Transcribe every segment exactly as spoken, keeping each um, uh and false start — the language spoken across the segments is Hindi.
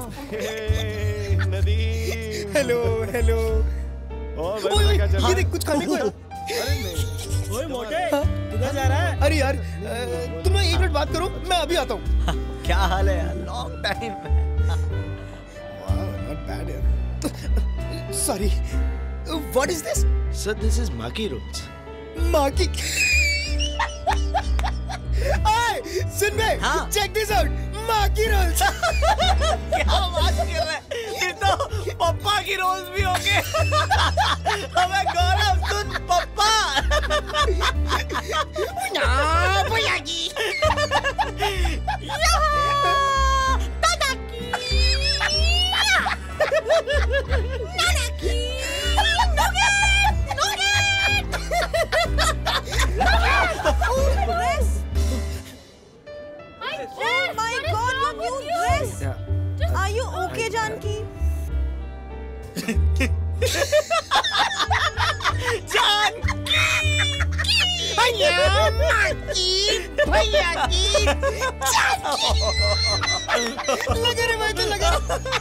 नदी। Hello hello. ओए क्या चल रहा है? ये देख कुछ खाने को है। अरे नहीं। ओए मोटे, किधर जा रहा है? अरे यार तुम लोग एक मिनट बात करो, मैं अभी आता हूँ। क्या हाल है यार? Long time. नॉट बैड यार। Sorry. What is this? Sir this is maki rolls. Maki? Hi सुन बे, check this out, maki rolls. क्या बात कर रहा है? ये तो पप्पा की रोल्स भी होंगे। हमें गौरव सुन पप्पा। ना भैया जी। दादा की। नाना की। Nougat, nougat. Oh my God, your new dress! Are you okay, Janki? Janki भैया माकी भैया की लगा रे भाई, तो लगा।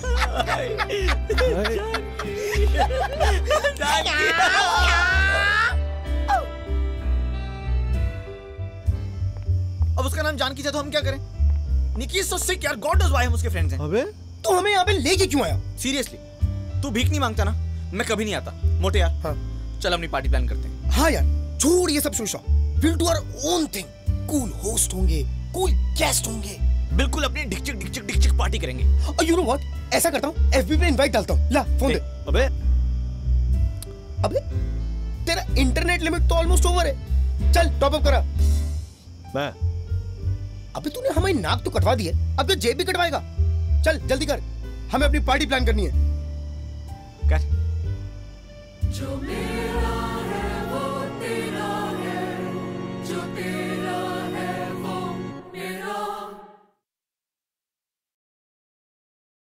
अब उसका नाम जानकी है तो हम क्या करें? निकी इज सो सिक यार, गॉड नोस व्हाई हम उसके फ्रेंड्स हैं। अबे तू हमें यहाँ पे लेके क्यों आया? सीरियसली तू भीख नहीं मांगता ना, मैं कभी नहीं आता। मोटे यार हाँ। चल अपनी पार्टी प्लान करते हैं। हाँ यार छोड़ ये सब शोशा, will do our own thing. Cool host होंगे, कूल गेस्ट होंगे, बिल्कुल अपनी डिकचिक डिकचिक डिकचिक पार्टी करेंगे। और यू नो व्हाट, ऐसा करता हूँ एफबी पे इनवाइट डालता हूँ। ला फोन दे। अबे अबे तेरा इंटरनेट लिमिट तो ऑलमोस्ट ओवर है, चल टॉप अप करा। मैं अबे तूने हमारी नाक तो कटवा दी है, अब तो जेब भी कटवाएगा। चल जल्दी कर, हमें अपनी पार्टी प्लान करनी है। कर।